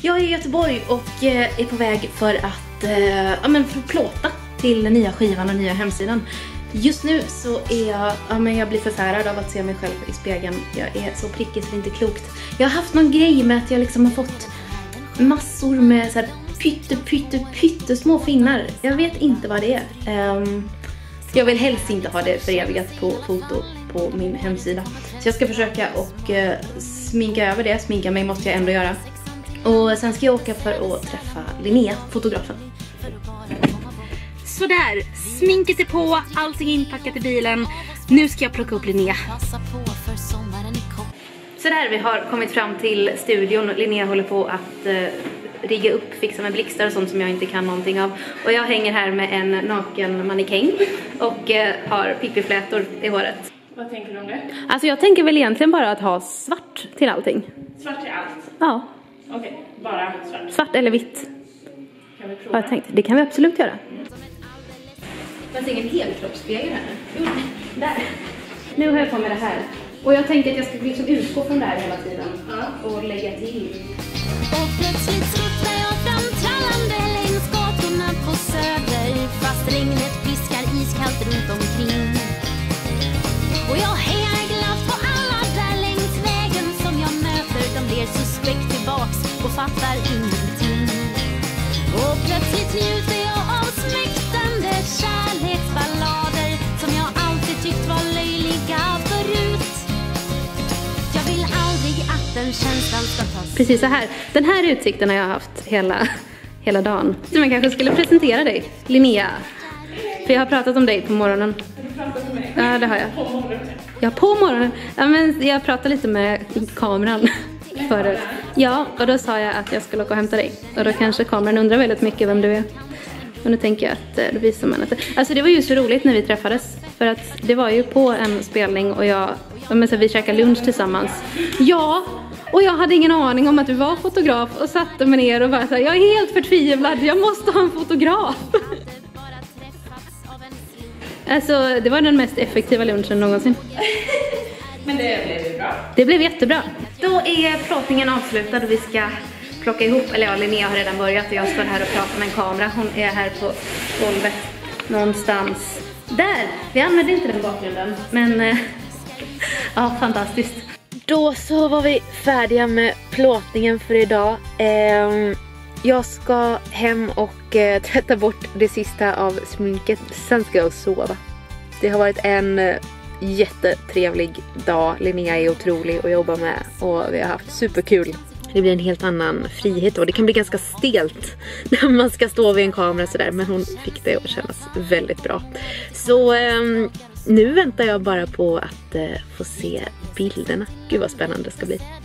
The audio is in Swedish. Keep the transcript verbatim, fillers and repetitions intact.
Jag är i Göteborg och eh, är på väg för att, eh, ja, men för att plåta till den nya skivan och nya hemsidan. Just nu så är jag, ja, men jag blir förfärad av att se mig själv i spegeln. Jag är så prickig så det är inte klokt. Jag har haft någon grej med att jag liksom har fått massor med så här pytte, pytte, pytte små finnar. Jag vet inte vad det är. Um, jag vill helst inte ha det förevigat på foto på min hemsida. Så jag ska försöka och uh, sminka över det. Sminka mig måste jag ändå göra. Och sen ska jag åka för att träffa Linnea, fotografen. Sådär, sminket är på, allting är inpackat i bilen. Nu ska jag plocka upp Linnea. Sådär, vi har kommit fram till studion. Linnea håller på att uh, rigga upp, fixa med blixtar och sånt som jag inte kan någonting av. Och jag hänger här med en naken mannekäng och uh, har pippiflätor i håret. Vad tänker du om det? Alltså jag tänker väl egentligen bara att ha svart till allting. Svart till allt? Ja. Okej, okay, bara svart. Svart eller vitt. Kan vi prova? Jag tänkte, det kan vi absolut göra. Jag ser ingen helkroppsspegel här nu. Där. Nu har jag på med det här. Och jag tänkte att jag ska liksom utgå från det här hela tiden. Ja. Och lägga till. Och plötsligt slutar jag framtrallande längs gatorna på Söder. Fast regnet piskar iskallt runt omkring. Och jag hejar glatt på alla där längs vägen som jag möter. De blir suspekt tillbaks och fattar ingenting. Och plötsligt njuter jag av smäktande kärleksballader som jag alltid tyckt var löjliga förut. Jag vill aldrig att den känslan ska ta. Precis så här. Den här utsikten har jag haft hela, hela dagen. Så man kanske skulle presentera dig, Linnea. För jag har pratat om dig på morgonen. Har du pratat med mig? Ja, det har jag. På morgonen? Ja, på morgonen. Ja, men jag pratade lite med kameran förut. Ja, och då sa jag att jag skulle åka och hämta dig. Och då kanske kameran undrar väldigt mycket vem du är. Och nu tänker jag att det visar man att... Alltså det var ju så roligt när vi träffades. För att det var ju på en spelning och jag... Men så vi käkade lunch tillsammans. Ja, och jag hade ingen aning om att du var fotograf. Och satte mig ner och bara så här, jag är helt förtvivlad, jag måste ha en fotograf. Alltså det var den mest effektiva lunchen någonsin. Men det blev ju bra. Det blev jättebra. Då är plåtningen avslutad och vi ska plocka ihop. Eller ja, Linnea har redan börjat och jag står här och pratar med en kamera. Hon är här på golvet någonstans där. Vi använder inte den bakgrunden, men eh, ja, fantastiskt. Då så var vi färdiga med plåtningen för idag. Eh, jag ska hem och eh, tvätta bort det sista av sminket. Sen ska jag och sova. Det har varit en eh, jättetrevlig dag. Linnea är otrolig att jobba med och vi har haft superkul. Det blir en helt annan frihet och det kan bli ganska stelt när man ska stå vid en kamera sådär. Men hon fick det att kännas väldigt bra. Så eh, nu väntar jag bara på att eh, få se bilderna. Gud vad spännande det ska bli.